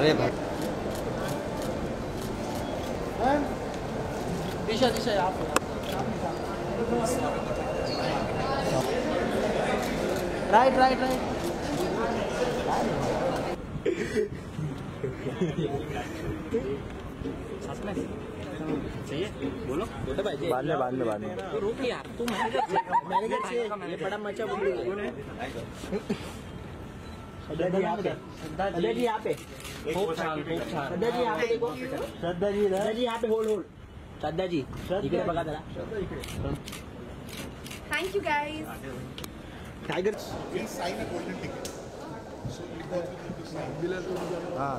अरे भाई दिशा दिशा यहाँ पे राइट राइट राइट चाहिए बोलो भाई बाद में रुक यार तू मैनेजर से ये बड़ा मचा बोल श्रद्धा जी यहाँ पे श्रद्धा जी यहाँ पे देखो श्रद्धा जी यहाँ पे होल्ड श्रद्धा जी इकडे बघा जरा thank you guys tiger We'll sign a golden ticket. So हाँ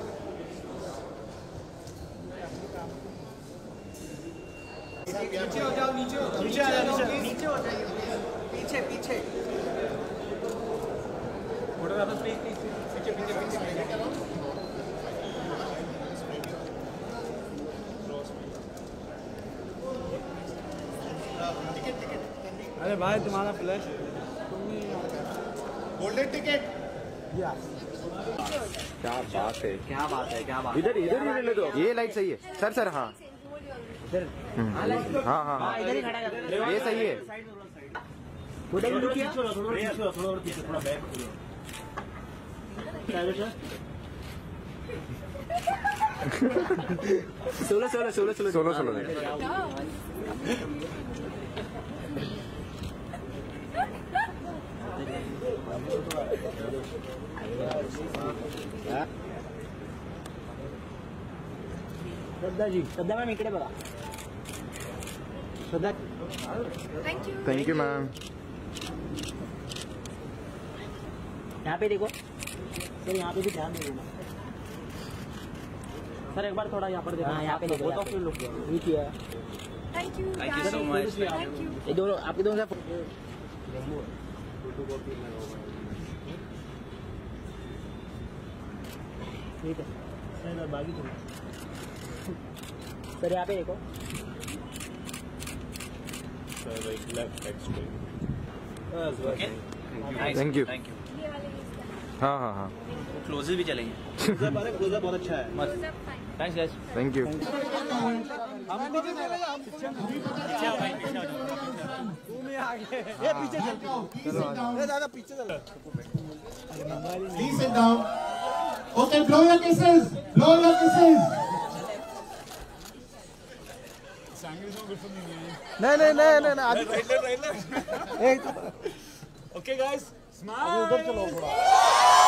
नीचे हो जाओ नीचे हो जाइए पीछे फोटोग्राफर प्लीज पीछे अरे भाई तुम्हारा फ्लैश गोल्डन टिकट क्या बात है इधर ही ले दो ये लाइट सही है सर हाँ हाँ इधर ही खड़ा कर ये सही है थोड़ा बैक सोलह श्रद्धा मैम इकडे बघा श्रद्धा थैंक यू मैम यहाँ पे देखो सर यहाँ पे भी ध्यान देना सर एक बार थोड़ा यहाँ पर देखो यहाँ पे देखो तो लोग थैंक यू ये दोनों आपके दोनों ठीक है सर बाकी सर यहाँ पे देखो थैंक यू हाँ क्लोजर भी चलेंगे क्लोजर बहुत अच्छा है thanks guys thank you Please sit down. Okay, blow your kisses. नहीं Okay, guys, smile.